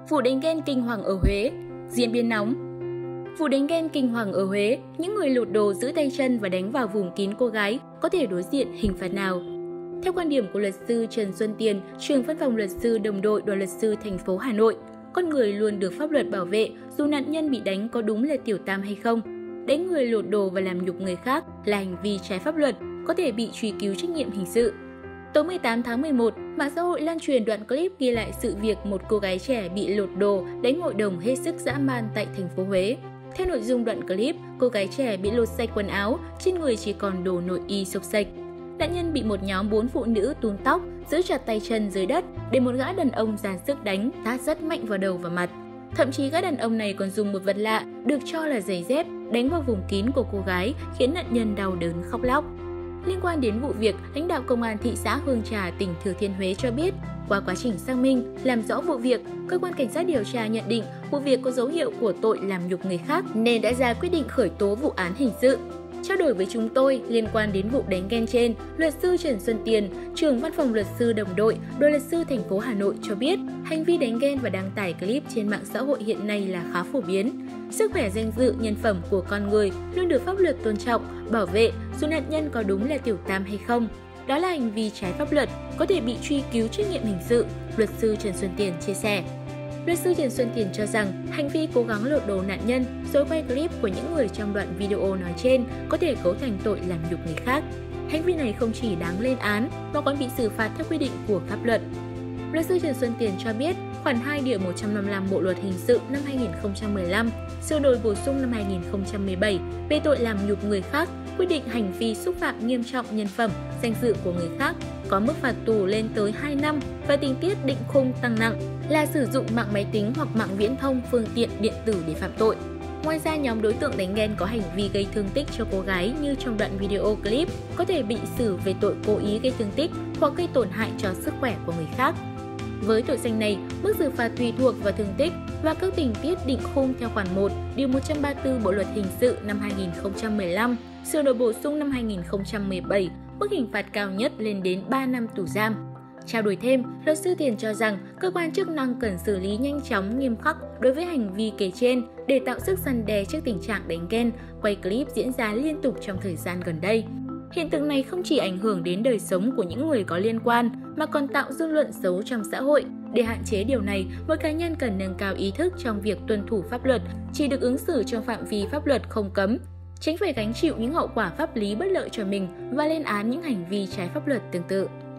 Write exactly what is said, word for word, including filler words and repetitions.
Vụ đánh ghen kinh hoàng ở Huế, diễn biến nóng. Vụ đánh ghen kinh hoàng ở Huế, những người lột đồ giữ tay chân và đánh vào vùng kín cô gái có thể đối diện hình phạt nào? Theo quan điểm của luật sư Trần Xuân Tiền, trưởng văn phòng luật sư đồng đội đoàn luật sư thành phố Hà Nội, con người luôn được pháp luật bảo vệ dù nạn nhân bị đánh có đúng là tiểu tam hay không. Đánh người lột đồ và làm nhục người khác là hành vi trái pháp luật, có thể bị truy cứu trách nhiệm hình sự. Tối mười tám tháng mười một, mạng xã hội lan truyền đoạn clip ghi lại sự việc một cô gái trẻ bị lột đồ đánh hội đồng hết sức dã man tại thành phố Huế. Theo nội dung đoạn clip, cô gái trẻ bị lột sạch quần áo, trên người chỉ còn đồ nội y xộc xệch. Nạn nhân bị một nhóm bốn phụ nữ túm tóc, giữ chặt tay chân dưới đất để một gã đàn ông dàn sức đánh, tát rất mạnh vào đầu và mặt. Thậm chí gã đàn ông này còn dùng một vật lạ được cho là giày dép đánh vào vùng kín của cô gái, khiến nạn nhân đau đớn khóc lóc. Liên quan đến vụ việc, lãnh đạo công an thị xã Hương Trà, tỉnh Thừa Thiên Huế cho biết, qua quá trình xác minh, làm rõ vụ việc, cơ quan cảnh sát điều tra nhận định vụ việc có dấu hiệu của tội làm nhục người khác nên đã ra quyết định khởi tố vụ án hình sự. Trao đổi với chúng tôi liên quan đến vụ đánh ghen trên, luật sư Trần Xuân Tiền, trưởng văn phòng luật sư đồng đội, đoàn luật sư thành phố Hà Nội cho biết, hành vi đánh ghen và đăng tải clip trên mạng xã hội hiện nay là khá phổ biến. Sức khỏe danh dự, nhân phẩm của con người luôn được pháp luật tôn trọng, bảo vệ dù nạn nhân có đúng là tiểu tam hay không. Đó là hành vi trái pháp luật, có thể bị truy cứu trách nhiệm hình sự, luật sư Trần Xuân Tiền chia sẻ. Luật sư Trần Xuân Tiền cho rằng hành vi cố gắng lột đồ nạn nhân rồi quay clip của những người trong đoạn video nói trên có thể cấu thành tội làm nhục người khác. Hành vi này không chỉ đáng lên án mà còn bị xử phạt theo quy định của pháp luật. Luật sư Trần Xuân Tiền cho biết, khoản hai điều một trăm năm mươi lăm Bộ luật hình sự năm hai nghìn không trăm mười lăm, sửa đổi bổ sung năm hai nghìn không trăm mười bảy về tội làm nhục người khác, quy định hành vi xúc phạm nghiêm trọng nhân phẩm, danh dự của người khác có mức phạt tù lên tới hai năm và tình tiết định khung tăng nặng là sử dụng mạng máy tính hoặc mạng viễn thông, phương tiện điện tử để phạm tội. Ngoài ra, nhóm đối tượng đánh ghen có hành vi gây thương tích cho cô gái như trong đoạn video clip có thể bị xử về tội cố ý gây thương tích hoặc gây tổn hại cho sức khỏe của người khác. Với tội danh này, mức xử phạt tùy thuộc vào thương tích và các tình tiết định khung theo khoản một, điều một trăm ba mươi tư Bộ luật hình sự năm hai nghìn không trăm mười lăm, sửa đổi bổ sung năm hai nghìn không trăm mười bảy, mức hình phạt cao nhất lên đến ba năm tù giam. Trao đổi thêm, luật sư Tiền cho rằng cơ quan chức năng cần xử lý nhanh chóng, nghiêm khắc đối với hành vi kể trên để tạo sức răn đe trước tình trạng đánh ghen, quay clip diễn ra liên tục trong thời gian gần đây. Hiện tượng này không chỉ ảnh hưởng đến đời sống của những người có liên quan mà còn tạo dư luận xấu trong xã hội. Để hạn chế điều này, mỗi cá nhân cần nâng cao ý thức trong việc tuân thủ pháp luật, chỉ được ứng xử trong phạm vi pháp luật không cấm, tránh phải gánh chịu những hậu quả pháp lý bất lợi cho mình và lên án những hành vi trái pháp luật tương tự.